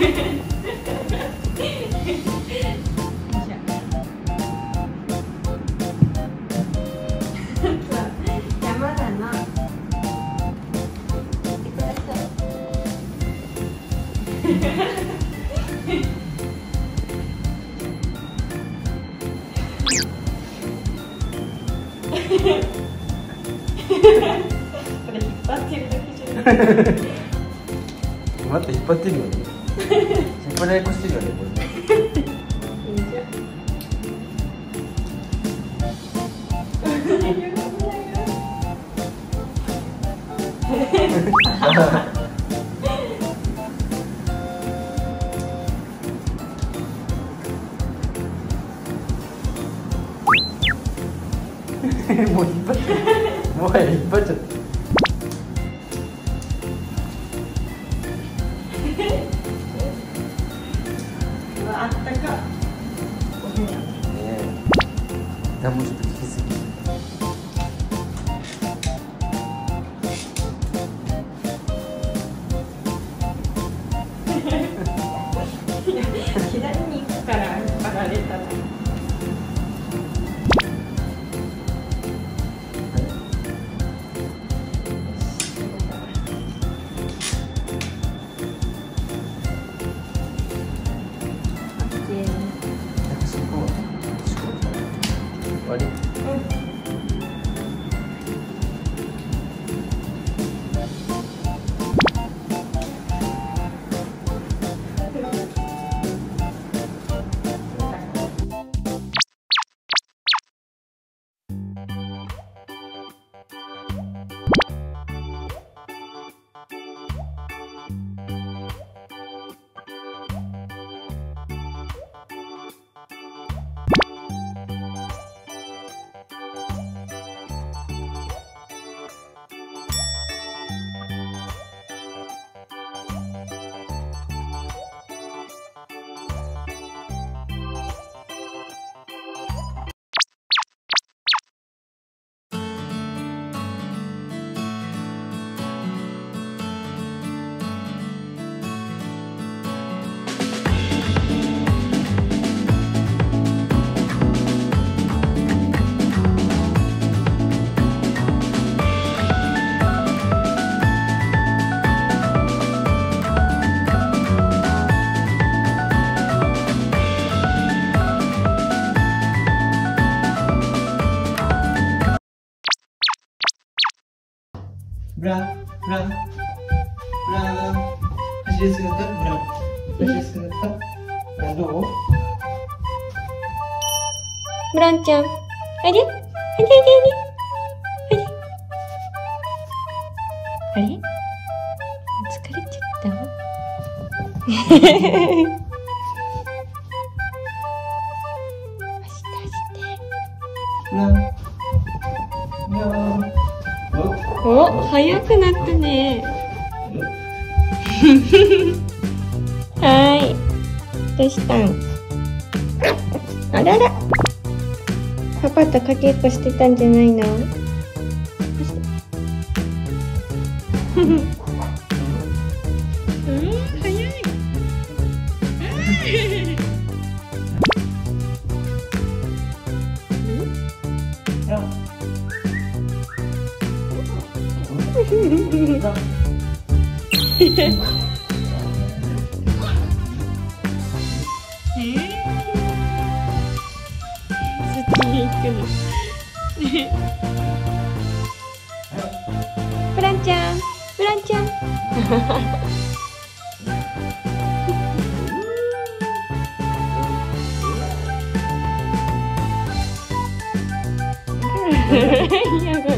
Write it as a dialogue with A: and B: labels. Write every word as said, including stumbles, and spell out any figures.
A: 山だな。これ引っ張ってるだけじゃない。
B: 待って、引っ張ってるよね。引っ張られっこしてるよね、これね。
A: いいじゃん。
B: もう引っ張っちゃう。もはや引っ張っちゃった。
A: うわ、あったか。お部屋。ね
B: え。あ、もうちょっと引きすぎ。
A: 左に行くから引っ張られたの。
B: 終わり。 ブラン、ブラン、ブラン、走りやすくなった？ブラン、走りやすくなった？ブランどう？
A: ブランちゃん、あれ？あれあれあれあれ？あれ？疲れちゃった？走って走って。
B: ブラン、にゃー。
A: お、早くなったね。はい。どうしたん？あらら。パパとかけっこしてたんじゃないの？うん、早い。そっちに行くの。ブランちゃん、ブランちゃん。嫌が